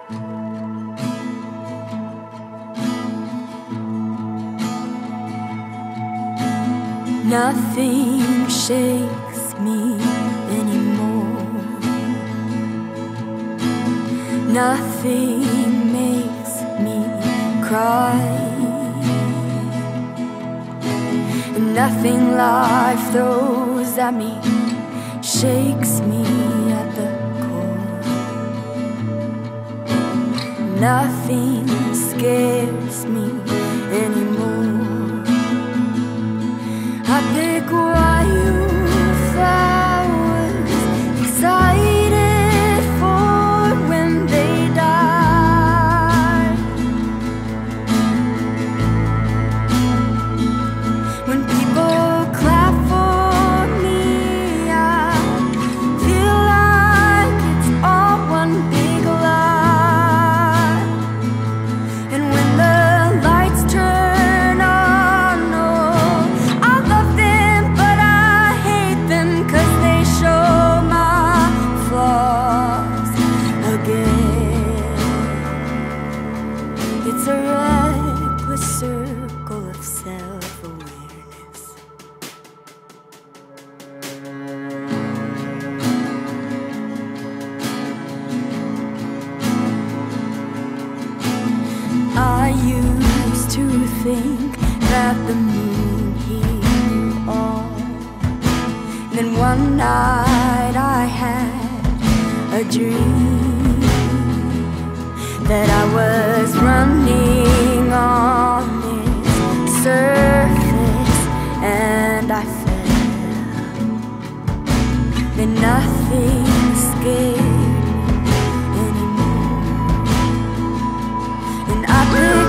Nothing shakes me anymore. Nothing makes me cry. And nothing life throws at me shakes me at the core. Nothing scares me anymore. I pick wildflowers, excited for when they die. When people clap for me, I feel like it's all one big lie. And when the lights turn on, oh, I love them, but I hate them, 'cause they show my flaws again. It's a reckless circle of self-awareness. I used to think that the moon healed all. Then one night I had a dream that I was running on its surface, and I fell. Then nothing scared me anymore. And I pick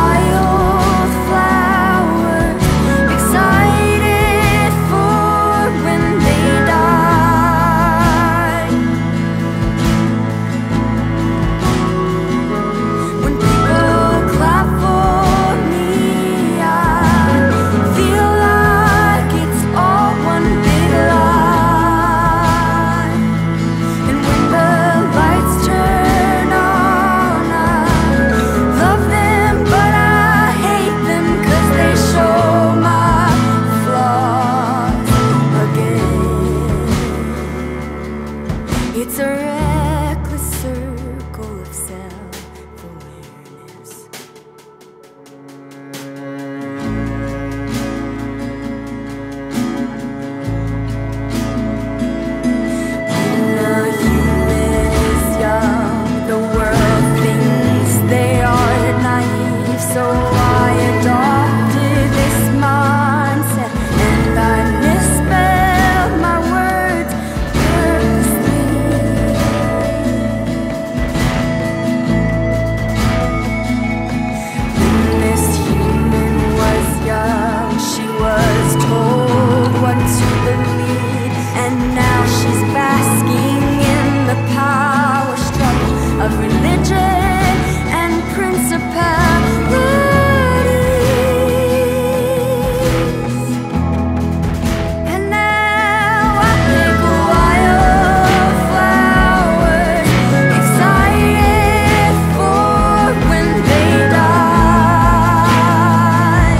wildflowers, excited for when they die. When people clap for me, I feel like it's all one big lie. And when the lights turn on, I love them, but I hate them, 'cause they show my flaws again. It's a reckless circle of self-awareness. When a human is young, the world thinks they are naive, so I adopted this mindset, and I misspelled my words purposely. When this human was young, she was told what to believe, and now she's basking in the power struggle of religion and principalities. And now I pick wildflowers, excited for when they die.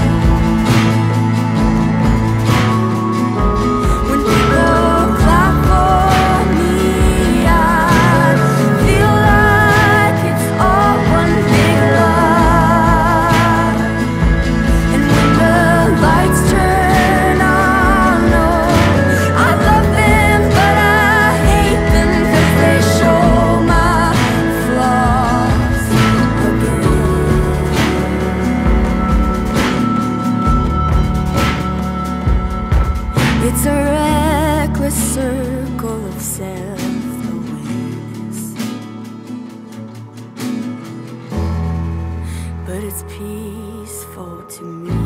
When people clap for me, I feel like it's all one big lie. And when the lights turn on, oh, I love them, but I hate them, 'cause they show my flaws again. It's a reckless circle of self-awareness, but it's peaceful to me.